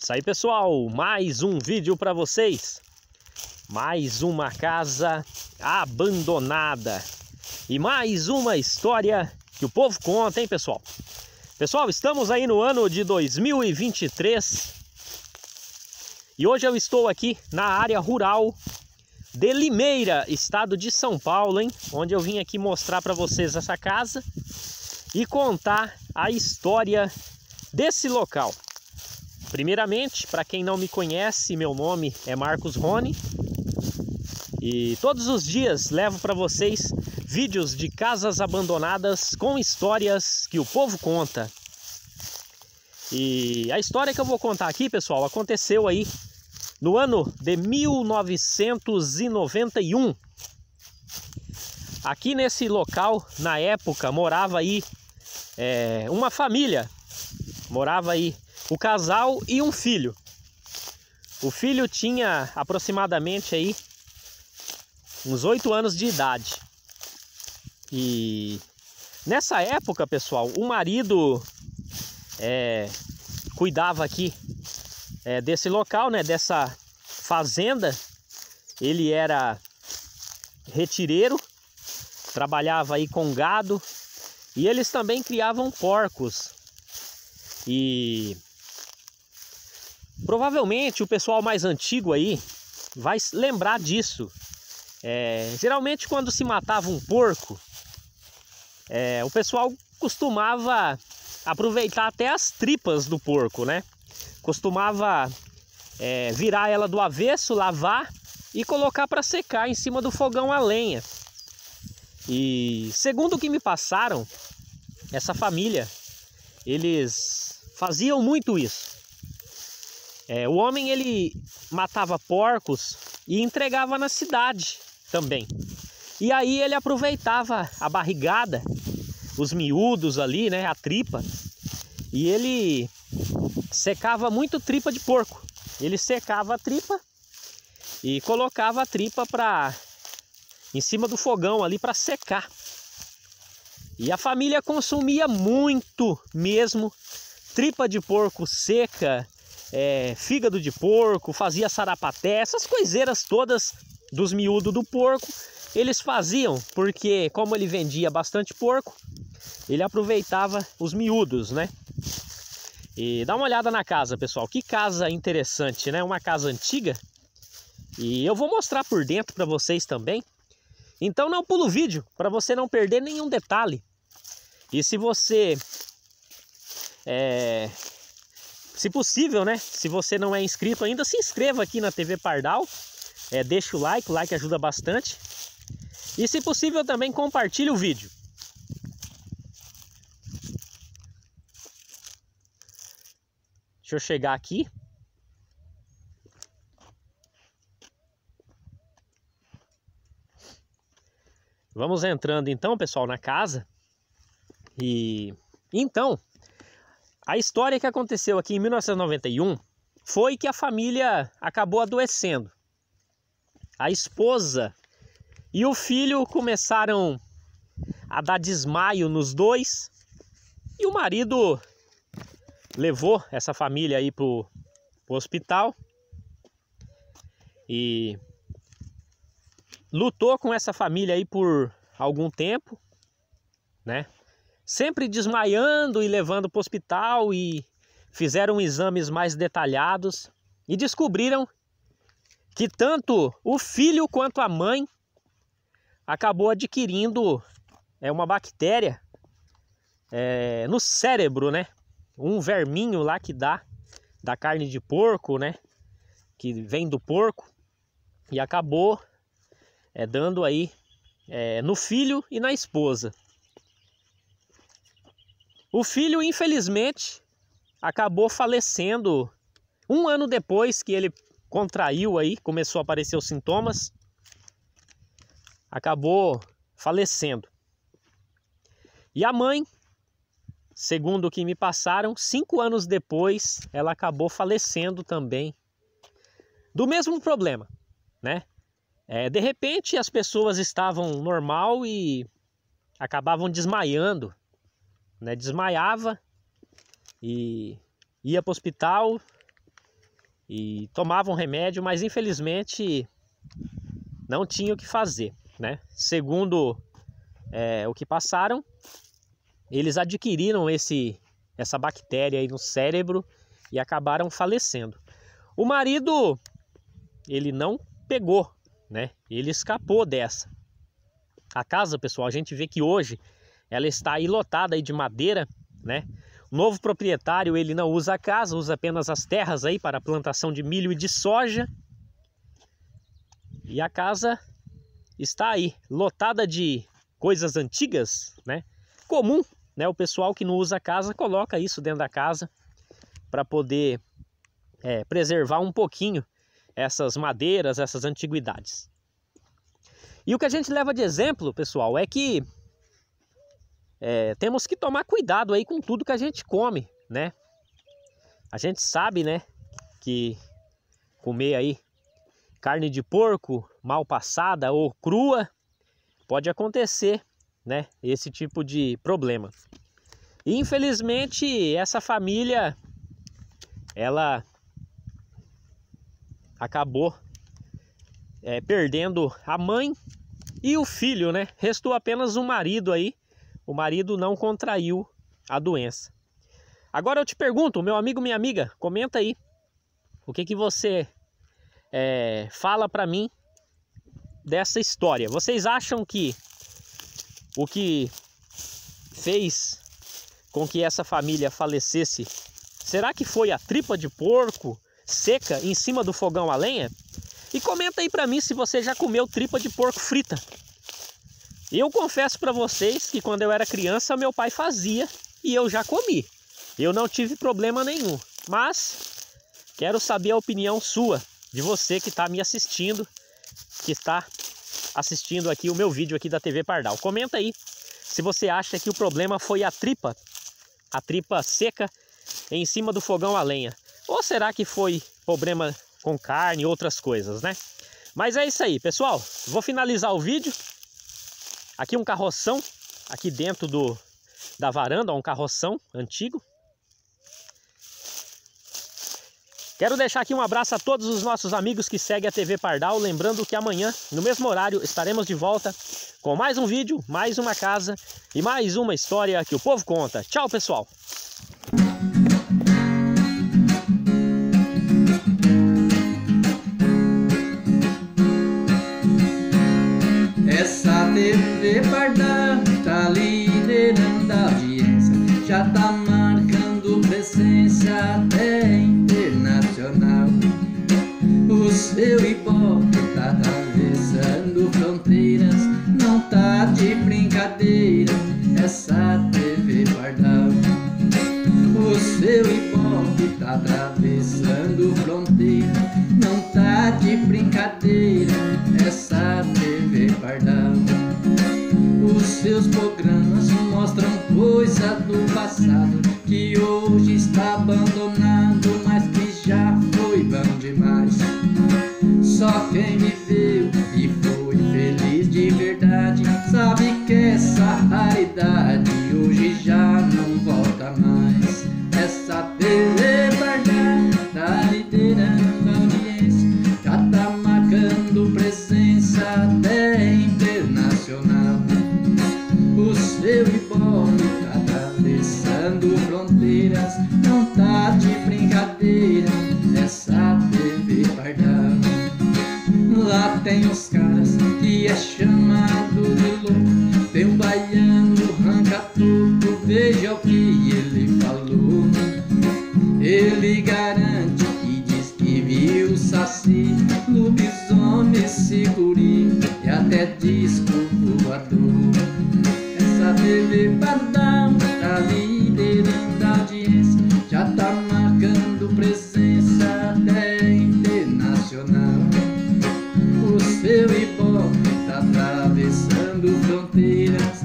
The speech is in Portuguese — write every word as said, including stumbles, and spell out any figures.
Isso aí, pessoal, mais um vídeo para vocês. Mais uma casa abandonada e mais uma história que o povo conta, hein, pessoal? Pessoal, estamos aí no ano de dois mil e vinte e três e hoje eu estou aqui na área rural de Limeira, estado de São Paulo, hein? Onde eu vim aqui mostrar para vocês essa casa e contar a história desse local. Primeiramente, para quem não me conhece, meu nome é Marcos Rony e todos os dias levo para vocês vídeos de casas abandonadas com histórias que o povo conta. E a história que eu vou contar aqui, pessoal, aconteceu aí no ano de mil novecentos e noventa e um. Aqui nesse local, na época, morava aí é, uma família, morava aí o casal e um filho. O filho tinha aproximadamente aí uns oito anos de idade. E nessa época, pessoal, o marido é, cuidava aqui é, desse local, né, dessa fazenda. Ele era retireiro, trabalhava aí com gado e eles também criavam porcos. E provavelmente o pessoal mais antigo aí vai lembrar disso. É, geralmente quando se matava um porco, é, o pessoal costumava aproveitar até as tripas do porco, né? Costumava é, virar ela do avesso, lavar e colocar para secar em cima do fogão a lenha. E segundo o que me passaram, essa família, eles faziam muito isso. É, o homem, ele matava porcos e entregava na cidade também. E aí ele aproveitava a barrigada, os miúdos ali, né, a tripa, e ele secava muito tripa de porco. Ele secava a tripa e colocava a tripa para em cima do fogão ali para secar. E a família consumia muito mesmo tripa de porco seca, é, fígado de porco, fazia sarapaté, essas coiseiras todas dos miúdos do porco. Eles faziam porque, como ele vendia bastante porco, ele aproveitava os miúdos, né? E dá uma olhada na casa, pessoal. Que casa interessante, né? Uma casa antiga. E eu vou mostrar por dentro para vocês também. Então não pula o vídeo, para você não perder nenhum detalhe. E se você... É, se possível, né? Se você não é inscrito ainda, se inscreva aqui na T V Pardal. É, deixa o like, o like ajuda bastante. E se possível também compartilhe o vídeo. Deixa eu chegar aqui. Vamos entrando então, pessoal, na casa. E então, a história que aconteceu aqui em mil novecentos e noventa e um foi que a família acabou adoecendo. A esposa e o filho começaram a dar desmaio nos dois. E o marido levou essa família aí pro, pro hospital. E lutou com essa família aí por algum tempo, né? Sempre desmaiando e levando para o hospital, e fizeram exames mais detalhados e descobriram que tanto o filho quanto a mãe acabou adquirindo é, uma bactéria é, no cérebro, né? Um verminho lá que dá da carne de porco, né? Que vem do porco, e acabou é, dando aí é, no filho e na esposa. O filho, infelizmente, acabou falecendo um ano depois que ele contraiu aí, começou a aparecer os sintomas, acabou falecendo. E a mãe, segundo o que me passaram, cinco anos depois, ela acabou falecendo também do mesmo problema, né? É, de repente as pessoas estavam normal e acabavam desmaiando, né? Desmaiava e ia para o hospital e tomavam remédio, mas infelizmente não tinha o que fazer, né? Segundo é, o que passaram, eles adquiriram esse, essa bactéria aí no cérebro e acabaram falecendo. O marido, ele não pegou, né? Ele escapou dessa. A casa, pessoal, a gente vê que hoje ela está aí lotada aí de madeira, né? O novo proprietário, ele não usa a casa, usa apenas as terras aí para a plantação de milho e de soja. E a casa está aí, lotada de coisas antigas, né? Comum, né? O pessoal que não usa a casa coloca isso dentro da casa para poder é, preservar um pouquinho essas madeiras, essas antiguidades. E o que a gente leva de exemplo, pessoal, é que é, temos que tomar cuidado aí com tudo que a gente come, né? A gente sabe, né, que comer aí carne de porco mal passada ou crua pode acontecer, né, esse tipo de problema. E infelizmente essa família, ela acabou é, perdendo a mãe e o filho, né? Restou apenas o marido aí. O marido não contraiu a doença. Agora eu te pergunto, meu amigo, minha amiga, comenta aí. O que que você é, fala para mim dessa história? Vocês acham que o que fez com que essa família falecesse, será que foi a tripa de porco seca em cima do fogão a lenha? E comenta aí para mim se você já comeu tripa de porco frita. Eu confesso para vocês que quando eu era criança, meu pai fazia e eu já comi. Eu não tive problema nenhum, mas quero saber a opinião sua, de você que está me assistindo, que está assistindo aqui o meu vídeo aqui da T V Pardal. Comenta aí se você acha que o problema foi a tripa, a tripa seca em cima do fogão a lenha. Ou será que foi problema com carne e outras coisas, né? Mas é isso aí, pessoal. Vou finalizar o vídeo. Aqui um carroção, aqui dentro do, da varanda, um carroção antigo. Quero deixar aqui um abraço a todos os nossos amigos que seguem a T V Pardal. Lembrando que amanhã, no mesmo horário, estaremos de volta com mais um vídeo, mais uma casa e mais uma história que o povo conta. Tchau, pessoal! Essa T V Pardal tá liderando a audiência, já tá marcando presença até internacional. O seu Ibope tá atravessando fronteiras, não tá de brincadeira essa T V Pardal. O seu Ibope tá atravessando fronteiras, não tá de brincadeira essa T V Pardal. Os seus programas mostram coisa do passado que hoje está abandonado, mas que já foi bom demais. Só quem viveu e foi feliz de verdade sabe que essa raridade hoje já não volta mais. Essa T V Pardal tá liderando a audiência, já tá marcando presença até internacional. O seu Ibope tá atravessando fronteiras, não tá de brincadeira essa T V Pardal. Lá tem os caras que é chamado de louco, tem um baiano ranca-toco, veja o que ele falou. Ele garante e diz que viu saci, lobisomem, sicuri e até disco voador. Essa T V Pardal tá liderando a audiência, já tá marcando presença até internacional. O seu Ibope tá atravessando fronteiras,